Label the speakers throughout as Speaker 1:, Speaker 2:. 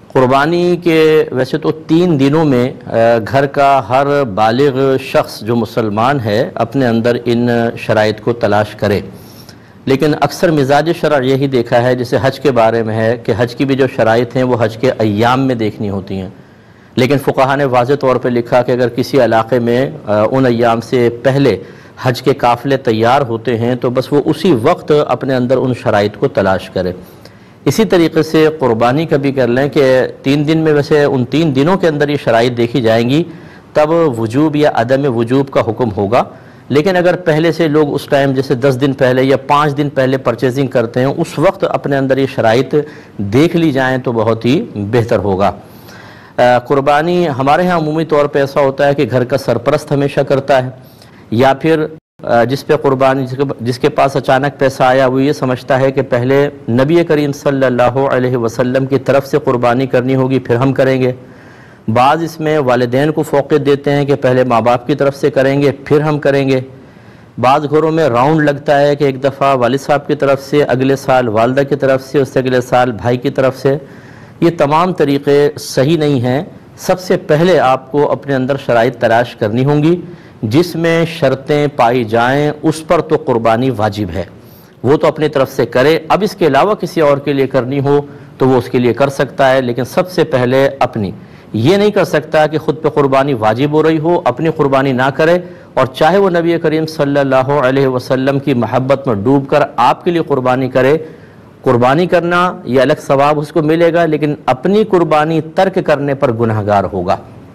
Speaker 1: قربانی کے ویسے تو 3 دنوں میں گھر کا ہر بالغ شخص جو مسلمان ہے اپنے اندر ان شرائط کو تلاش کرے، لیکن اکثر مزاج شرع یہی دیکھا ہے، جیسے حج کے بارے میں ہے کہ حج کی بھی جو شرائط ہیں وہ حج کے ایام میں دیکھنی ہوتی ہیں، لیکن فقہا نے واضح طور پہ لکھا کہ اگر کسی علاقے میں ان ایام سے پہلے حج کے قافلے تیار ہوتے ہیں تو بس وہ اسی وقت اپنے اندر ان شرائط کو تلاش کرے۔ اسی طریقے سے قربانی کا بھی کر لیں کہ 3 دن میں ویسے ان 3 دنوں کے اندر یہ شرائط دیکھی جائیں گی، تب وجوب یا عدم وجوب کا حکم ہوگا، لیکن اگر پہلے سے لوگ اس ٹائم جیسے 10 دن پہلے یا 5 دن پہلے پرچیزنگ کرتے ہیں، اس وقت اپنے اندر یہ شرائط دیکھ لی جائیں تو بہت ہی بہتر ہوگا۔ قربانی ہمارے ہاں عمومی طور پہ ایسا ہوتا ہے کہ گھر کا سرپرست ہمیشہ کرتا ہے، یا پھر جس پہ قربانی جس کے پاس اچانک پیسہ آیا وہ یہ سمجھتا ہے کہ پہلے نبی کریم صلی اللہ علیہ وسلم کی طرف سے قربانی کرنی ہوگی پھر ہم کریں گے۔ بعض اس میں والدین کو فوقیت دیتے ہیں کہ پہلے ماں باپ کی طرف سے کریں گے پھر ہم کریں گے۔ بعض گھروں میں راؤنڈ لگتا ہے کہ ایک دفعہ والد صاحب کی طرف سے، اگلے سال والدہ کی طرف سے، اس سے اگلے سال بھائی کی طرف سے۔ یہ تمام طریقے صحیح نہیں ہیں۔ سب سے پہلے آپ کو اپنے اندر شرائط تلاش کرنی ہوں گی، جس میں شرطیں پائی جائیں اس پر تو قربانی واجب ہے، وہ تو اپنی طرف سے کرے۔ اب اس کے علاوہ کسی اور کے لیے کرنی ہو تو وہ اس کے لیے کر سکتا ہے، لیکن سب سے پہلے اپنی۔ یہ نہیں کر سکتا کہ خود پہ قربانی واجب ہو رہی ہو، اپنی قربانی نہ کرے، اور چاہے وہ نبی کریم صلی اللہ علیہ وسلم کی محبت میں ڈوب کر آپ کے لیے قربانی کرے۔ قربانی کرنا یہ الگ ثواب اس کو ملے گا، لیکن اپنی قربانی ترک کرنے پر گنہگار ہوگا۔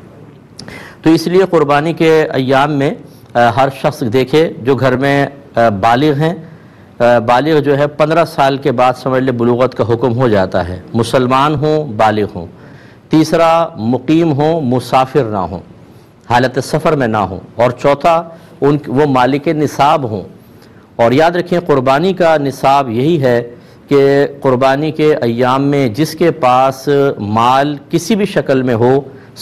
Speaker 1: تو اس لیے قربانی کے ایام میں ہر شخص دیکھے جو گھر میں بالغ ہیں، بالغ جو ہے 15 سال کے بعد سمجھ لے بلوغت کا حکم ہو جاتا ہے، مسلمان ہوں بالغ ہوں۔ تیسرا مقیم ہوں، مسافر نہ ہوں، حالت سفر میں نہ ہوں، اور چوتھا وہ مالک نصاب ہوں۔ اور یاد رکھیں قربانی کا نصاب یہی ہے کہ قربانی کے ایام میں جس کے پاس مال کسی بھی شکل میں ہو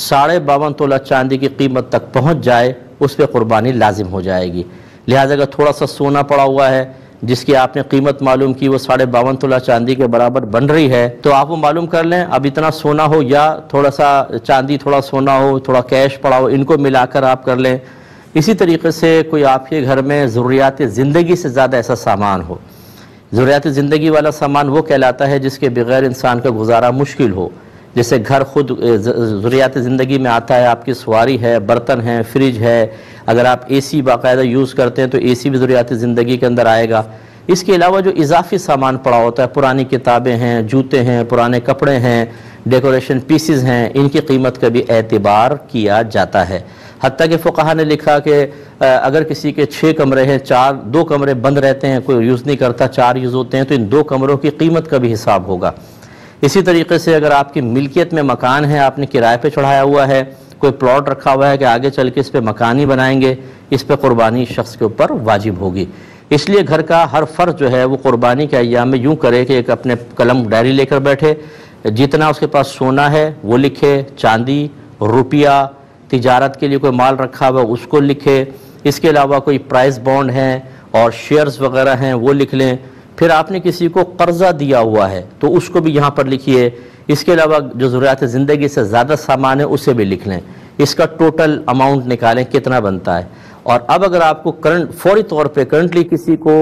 Speaker 1: 52.5 تولہ چاندی کی قیمت تک پہنچ جائے، اس پہ قربانی لازم ہو جائے گی۔ لہٰذا اگر تھوڑا سا سونا پڑا ہوا ہے جس کی آپ نے قیمت معلوم کی وہ 52.5 تولہ چاندی کے برابر بن رہی ہے، تو آپ وہ معلوم کر لیں اب اتنا سونا ہو یا تھوڑا سا چاندی تھوڑا سونا ہو تھوڑا کیش پڑا ہو، ان کو ملا کر آپ کر لیں۔ اسی طریقے سے کوئی آپ کے گھر میں ضروریات زندگی سے زیادہ ایسا سامان ہو، ضروریات زندگی والا سامان وہ کہلاتا ہے جس کے بغیر انسان کا گزارا مشکل ہو، جیسے گھر خود ضروریات زندگی میں آتا ہے، آپ کی سواری ہے، برتن ہے، فریج ہے، اگر آپ اے سی باقاعدہ یوز کرتے ہیں تو اے سی بھی ضروریات زندگی کے اندر آئے گا۔ اس کے علاوہ جو اضافی سامان پڑا ہوتا ہے، پرانی کتابیں ہیں، جوتے ہیں، پرانے کپڑے ہیں، ڈیکوریشن پیسز ہیں، ان کی قیمت کا بھی اعتبار کیا جاتا ہے۔ حتیٰ کہ فقہا نے لکھا کہ اگر کسی کے 6 کمرے ہیں، 2 کمرے بند رہتے ہیں، کوئی یوز نہیں کرتا، 4 یوز ہوتے ہیں، تو ان 2 کمروں کی قیمت کا بھی حساب ہوگا۔ اسی طریقے سے اگر آپ کی ملکیت میں مکان ہے، آپ نے کرائے پہ چڑھایا ہوا ہے، کوئی پلاٹ رکھا ہوا ہے کہ آگے چل کے اس پہ مکان ہی بنائیں گے، اس پہ قربانی شخص کے اوپر واجب ہوگی۔ اس لیے گھر کا ہر فرد جو ہے وہ قربانی کے ایام میں یوں کرے کہ ایک اپنے قلم ڈائری لے کر بیٹھے، جتنا اس کے پاس سونا ہے وہ لکھے، چاندی، روپیہ، تجارت کے لیے کوئی مال رکھا ہوا اس کو لکھے، اس کے علاوہ کوئی پرائز بانڈ ہیں اور شیئرز وغیرہ ہیں وہ لکھ لیں۔ پھر آپ نے کسی کو قرضہ دیا ہوا ہے تو اس کو بھی یہاں پر لکھیے، اس کے علاوہ جو ضروریات زندگی سے زیادہ سامان ہے اسے بھی لکھ لیں، اس کا ٹوٹل اماؤنٹ نکالیں کتنا بنتا ہے۔ اور اب اگر آپ کو فوری طور پہ کرنٹلی کسی کو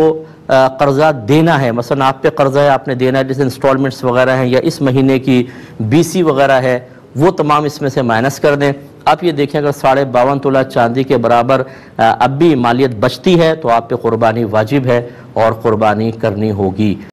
Speaker 1: قرضہ دینا ہے، مثلا آپ پہ قرضہ ہے آپ نے دینا ہے، جیسے انسٹالمنٹس وغیرہ ہیں یا اس مہینے کی BC وغیرہ ہے، وہ تمام اس میں سے مائنس کر دیں۔ آپ یہ دیکھیں اگر 52.5 تولہ چاندی کے برابر اب بھی مالیت بچتی ہے تو آپ پہ قربانی واجب ہے اور قربانی کرنی ہوگی۔